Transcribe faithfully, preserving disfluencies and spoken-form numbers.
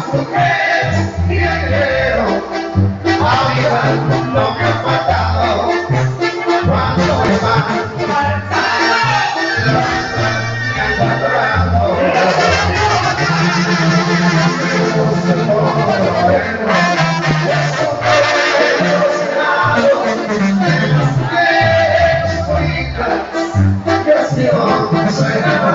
mujer y el dinero, avivar lo que ha faltado cuando me van a alzar y anda llorando. Que si no suena